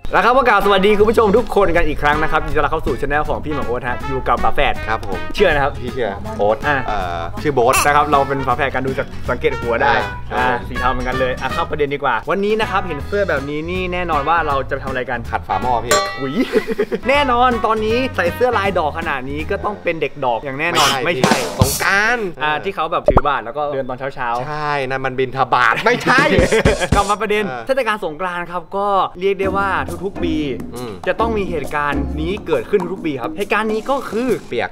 แล้วครับประกาศสวัสดีคุณผู้ชมทุกคนกันอีกครั้งนะครับยินดีต้อนรับเข้าสู่ช่องของพี่หมอโอ๊ตฮะอยู่กับฝาแฝดครับผมเชื่อนะครับพี่เชื่อโอ๊ตชื่อโบ๊ทนะครับเราเป็นฝาแฝดกันดูจากสังเกตหัวได้สีเทาเหมือนกันเลยเข้าประเด็นดีกว่าวันนี้นะครับเห็นเสื้อแบบนี้นี่แน่นอนว่าเราจะทำอะไรกันขัดฝาหม้อพี่อุ้ยแน่นอนตอนนี้ใส่เสื้อลายดอกขนาดนี้ก็ต้องเป็นเด็กดอกอย่างแน่นอนไม่ใช่สงกรานต์ที่เขาแบบถือบาตรแล้วก็เดินตอนเช้าใช่นั่นมันบิณฑบาตไม่ใช่กลับมาประเด็นเทศกาลสงกรานต์ครับก็เรียกได้ว่าทุกๆปีจะต้องมีเหตุการณ์นี้เกิดขึ้นทุกปีครับเหตุการณ์นี้ก็คือเปียก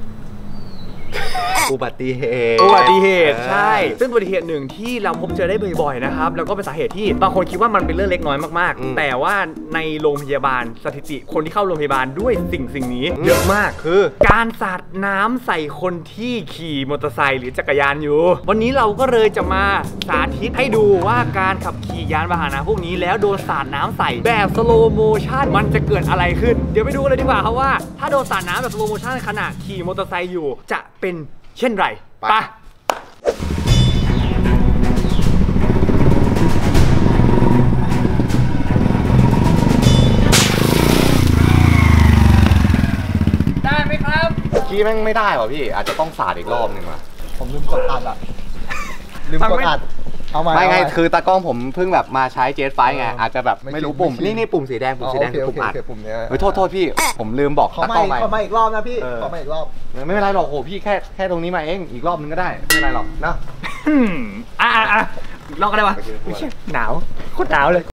อุบัติเหตุใช่ซึ่งอุบัติเหตุหนึ่งที่เราพบเจอได้บ่อยๆนะครับแล้วก็เป็นสาเหตุที่บางคนคิดว่ามันเป็นเรื่องเล็กน้อยมากๆแต่ว่าในโรงพยาบาลสถิติคนที่เข้าโรงพยาบาลด้วยสิ่งนี้เยอะมากคือการสาดน้ำใส่คนที่ขี่มอเตอร์ไซค์หรือจักรยานอยู่วันนี้เราก็เลยจะมาสาธิตให้ดูว่าการขับขี่ยานพาหนะพวกนี้แล้วโดนสาดน้ำใส่แบบสโลโมชั่นมันจะเกิดอะไรขึ้นเดี๋ยวไปดูกันเลยดีกว่าครับว่าถ้าโดนสาดน้ำแบบสโลโมชั่นขณะขี่มอเตอร์ไซค์อยู่จะเป็นเช่นไรไปได้ไหมครับกี้แม่งไม่ได้หรอพี่อาจจะต้องสาดอีกรอบหนึ่งว่ะผมลืมกดอัดอ่ะลืมกดอัดเอามาไม่ไงคือตากล้องผมเพิ่งแบบมาใช้เจสไฟไงอาจจะแบบไม่รู้ปุ่มนี่ปุ่มสีแดงปุ่มอัดปุ่มเนี้ยโทษพี่ผมลืมบอกตากล้องไปขอมาอีกรอบนะพี่ขอมาอีกรอบไม่เป็นไรหรอกโหพี่แค่ตรงนี้มาเองอีกรอบนึงก็ได้ไม่เป็นไรหรอกนะลองกันเลยวะหนาวโคตรหนาวเลย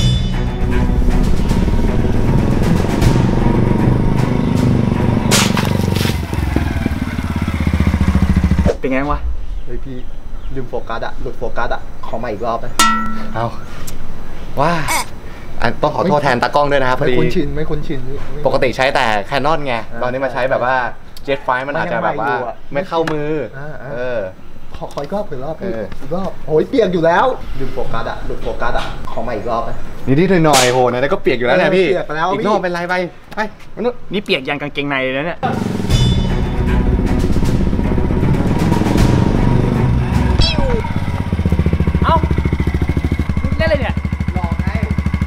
เป็นไงวะเฮ้ยพี่ลืมโฟกัสอะหลุดโฟกัสอะขอมาอีกรอบนะเอาว่าต้องขอโทษแทนตากล้องด้วยนะครับไม่คุ้นชินปกติใช้แต่แคนนอนไงตอนนี้มาใช้แบบว่าเจ็ตไฟมันอาจจะแบบว่าไม่เข้ามือขออีกรอบอีกรอบโอ้ยเปียกอยู่แล้วลืมโฟกัสอะหลุดโฟกัสอะขอมาอีกรอบนะนิดหน่อยโหนะแล้วก็เปียกอยู่แล้วเนี่ยพี่อีกรอบเป็นไรไปนี่เปียกยันกางเกงในเลยเนี่ยเล่นอะไรเนี่ยหลอกไง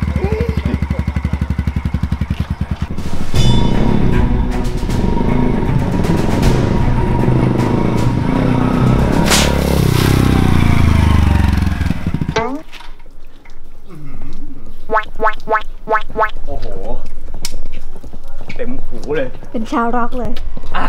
โอ้โหเต็มหูเลยเป็นชาวร็อกเลย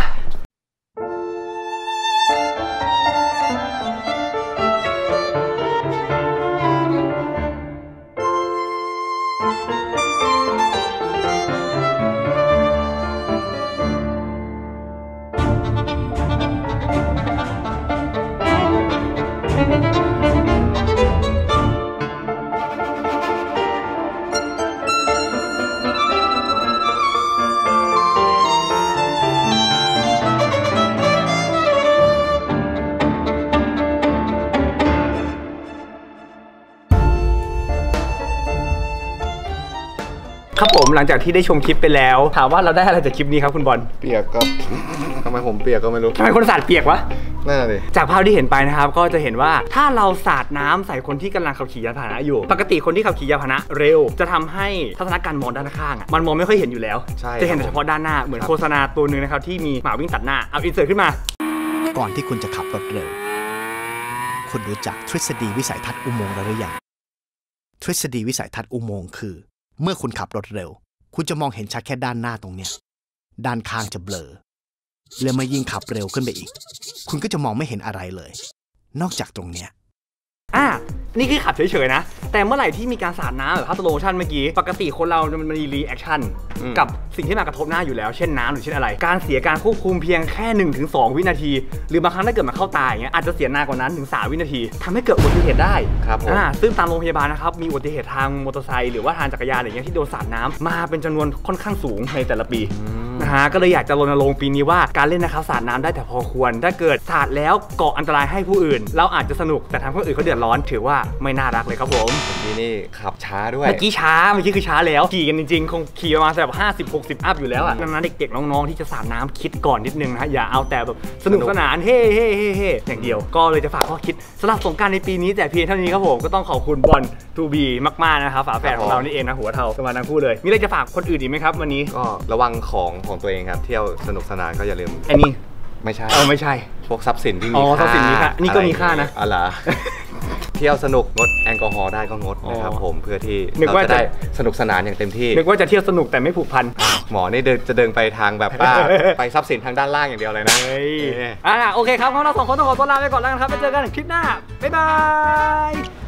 ครับผมหลังจากที่ได้ชมคลิปไปแล้วถามว่าเราได้อะไรจากคลิปนี้ครับคุณบอลเปียกก็ทำไมผมเปียกก็ไม่รู้ทำไมคนสาดเปียกวะนั่นเลยจากภาพที่เห็นไปนะครับก็จะเห็นว่าถ้าเราสาดน้ำใส่คนที่กำลังขับขี่ยานพาหนะอยู่ปกติคนที่ขับขี่ยานพาหนะเร็วจะทำให้ทัศนการมองด้านข้างมันมองไม่ค่อยเห็นอยู่แล้วจะเห็นแต่เฉพาะด้านหน้าเหมือนโฆษณาตัวนึงนะครับที่มีหมาวิ่งตัดหน้าเอาอินเสิร์ตขึ้นมาก่อนที่คุณจะขับรถเร็วคุณรู้จักทฤษฎีวิสัยทัศน์อุโมงค์หรือยังทฤษฎีวิสัยทัศน์อุโมงค์คือเมื่อคุณขับรถเร็วคุณจะมองเห็นชัดแค่ด้านหน้าตรงเนี้ยด้านข้างจะเบลอแล้วมายิ่งขับเร็วขึ้นไปอีกคุณก็จะมองไม่เห็นอะไรเลยนอกจากตรงเนี้ยนี่คือขับเฉยๆนะแต่เมื่อไหร่ที่มีการสาดน้ำแบบภาพสโลว์ชั่นเมื่อกี้ปกติคนเรามันมีรีแอคชั่นกับสิ่งที่มากระทบหน้าอยู่แล้วเช่นน้ำหรือเช่นอะไรการเสียการควบคุมเพียงแค่ 1-2 วินาทีหรือบางครั้งถ้าเกิดมาเข้าตาอย่างเงี้ยอาจจะเสียนานกว่านั้นถึง3 วินาทีทำให้เกิดอุบัติเหตุได้ครับซึ่งตามโรงพยาบาลนะครับมีอุบัติเหตุทางมอเตอร์ไซค์หรือว่าทางจักรยานอะไรเงี้ยที่โดนสาดน้ำมาเป็นจำนวนค่อนข้างสูงในแต่ละปีนะฮะก็เลยอยากจะรณรงค์ปีนี้ว่าการเล่นนะครับสาดน้ำได้แต่พอควรถ้าเกิดสาดแล้วก่ออันตรายให้ผู้อื่นเราอาจจะสนุกแต่ทำให้คนอื่นเขาเดือดร้อนถือว่าไม่น่ารักเลยครับผมนี่ขับช้าด้วยเมื่อกี้คือช้าแล้วขี่กันจริงๆคงขี่ประมาณแบบ50-60 อัพอยู่แล้วอ่ะดังนั้นเด็กๆน้องๆที่จะสาดน้ำคิดก่อนนิดนึงนะอย่าเอาแต่แบบสนุกสนานเฮ้อย่างเดียวก็เลยจะฝากข้อคิดสำหรับสงกรานต์ในปีนี้แต่เพียงเท่านี้ครับผมก็ต้องขอบคุณบอลทูบีมากๆนะครับฝาแฝดของเรานี่เองนะหัวเทากันมาทั้งคู่เลยมีอะไรจะฝากคนอื่นอีกไหมครับวันนี้ก็ระวังของตัวเองครับเที่ยวสนุกสนานก็อย่าลืมไอ้นี่ไม่ใช่ไม่ใช่พวกทรัพย์สินที่มีทรัพย์สินมีค่านี่ก็มีค่านะอะไรเที่ยวสนุกงดแอลกอฮอล์ได้ก็งดนะครับผมเพื่อที่เราจะได้สนุกสนานอย่างเต็มที่นึกว่าจะเที่ยวสนุกแต่ไม่ผูกพันหมอนี่จะเดินไปทางแบบว่าไปทรัพย์สินทางด้านล่างอย่างเดียวเลยนะโอเคครับเรา2 คนต้องขอตัวลาไปก่อนแล้วกันครับไปเจอกันคลิปหน้าบ๊ายบาย